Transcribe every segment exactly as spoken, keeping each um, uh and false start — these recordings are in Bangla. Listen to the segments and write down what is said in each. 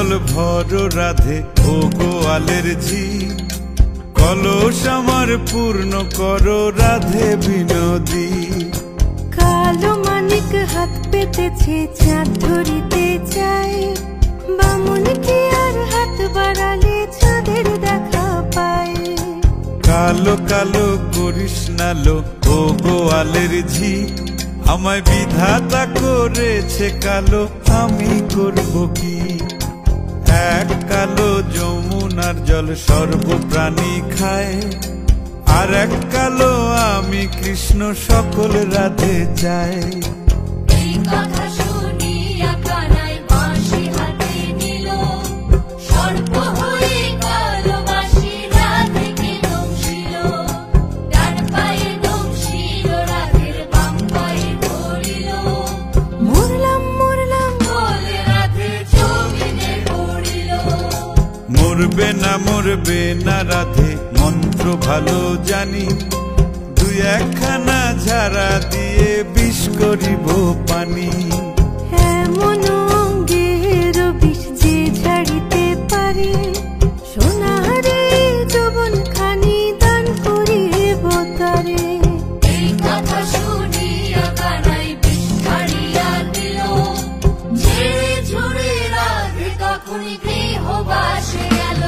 জল ভরো রাধে ও গোয়ালের ঝি, কলস আমার পূর্ণ করো রাধে বিনোদী। কালো মানিক হাত পেতেছে চাঁদ ধরিতে চাই, বামুন কি আর হাত বাড়ালে চাঁদের দেখা পায়। কালো কালো করিস নালো ও গোয়ালের ঝি, আমায় বিধাতা করেছে কালো, আমি করব কি? এক কালো যমুনার জল সর্বপ্রাণী খায়, আর এক কালো আমি কৃষ্ণ সকল রাধে চাই। এই কথা শুনিয়া কানাই বাঁশি হাতে নিল, সর্প হয়ে কালো বাঁশি রাধেকে দংশিল। ডান পায়ে দংশিল রাধের, বাম পায়ে ধরিল। মরলাম মরলাম বলে রাধে জমিনে পড়িল। মরবে না মরবে না রাধে মন্ত্র ভালো জানি, দুই একখানা ঝাড়া দিয়ে বিষ করিব পানি। এমন অঙ্গের বিষ যে ঝাড়িতে পারে, সোনারে যৌবন খানি দান করিব তারে। এই কথা শুনিয়া কানাই বিষ ছাড়িয়া দিল, ঝেড়ে ঝুড়ে রাধে তখনই গৃহবাসে গেল।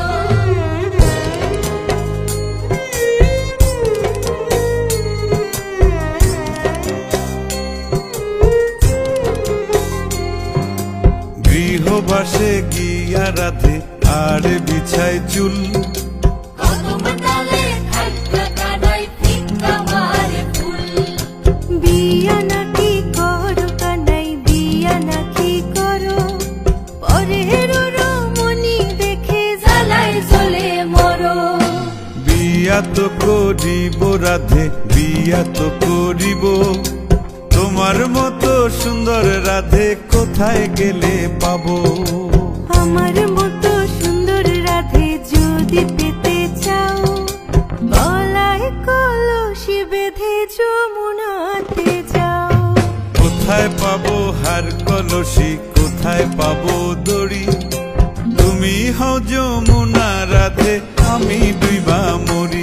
গৃহবাসে গিয়া রাধে আর বিছায় চুল, কদম ডালে থাইকা কানাই ফিক্কা মারে ফুল। বিয়া নাকি করো কানাই বিয়া নাকি করো, পরের রমণী দেখে জ্বালায় জ্বলে মরো। বিয়া তো করিব রাধে বিয়া তো করিব, তোমার মতো সুন্দর রাধে কোথায় গেলে পাবো? আমার মতো সুন্দর রাধে যদি পেতে চাও, গলায় কলসি বেঁধে যমুনাতে যাও। কোথায় পাবো হার কলসি, কোথায় পাবো দড়ি? তুমি হও যমুনা রাধে, আমি ডুইবা মরি।